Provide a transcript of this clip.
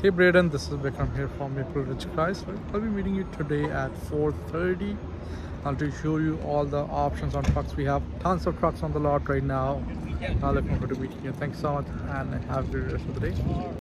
Hey Braden, this is Vikram here from Maple Ridge Chrysler. I'll be meeting you today at 4:30. I'll to show you all the options on trucks. We have tons of trucks on the lot right now. I look forward to meeting you. Thanks so much and have a good rest of the day.